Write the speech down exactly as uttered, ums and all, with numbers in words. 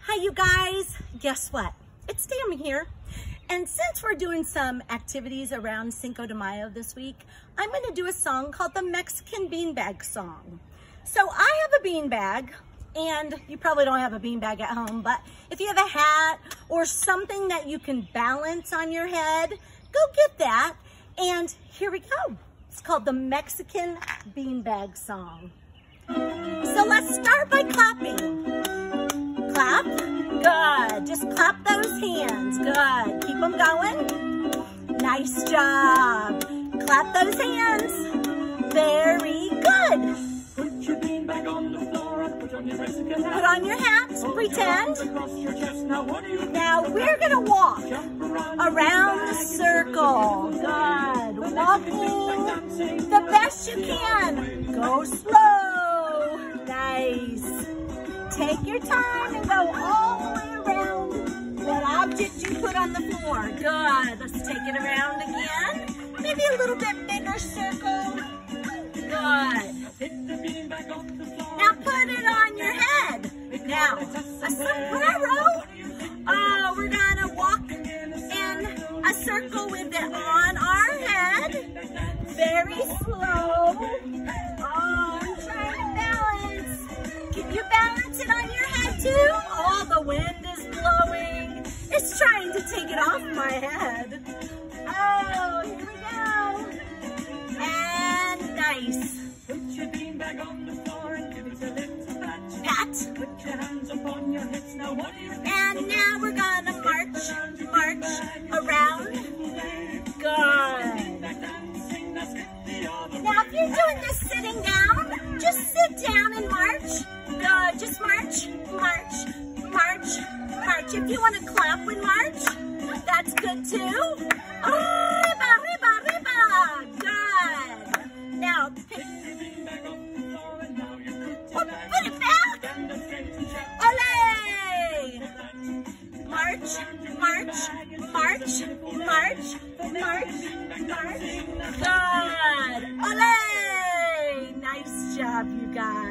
Hi, you guys. Guess what? It's Tammi here. And since we're doing some activities around Cinco de Mayo this week, I'm going to do a song called the Mexican Beanbag Song. So I have a beanbag, and you probably don't have a beanbag at home, but if you have a hat or something that you can balance on your head, go get that. And here we go. It's called the Mexican Beanbag Song. So let's start by clapping. Clap. Good. Just clap those hands. Good. Keep them going. Nice job. Clap those hands. Very good. Put your beanbag on the floor and put on your Mexican hat. Put on your hats. Pretend. Now we're going to walk around the circle. Good. Walking the best you can. Go slow. Nice. Take your time and go all the way around that object you put on the floor. Good. Let's take it around again. Maybe a little bit bigger circle. Good. Now put it on your head. Now, a sombrero. Oh, we're gonna walk in a circle with it on our head. Very slow. Oh, I'm trying to balance. Can you balance it on your head too? Oh, the wind is blowing. It's trying to take it off my head. Oh, here we go. And nice. Put your beanbag on the floor and give it a little pat. Pat. Put your hands upon your hips. Now what do you think? And now we're gonna march, march around. Good. Now if you're doing this sitting down, just sit down and march. Good. Just march, march, march, march. If you want to clap and march, that's good too. Arriba, arriba, arriba. Good. Now pick. Oh, put it back. Ole! March, march, march, march, march, march. Good. Ole! Nice job, you guys.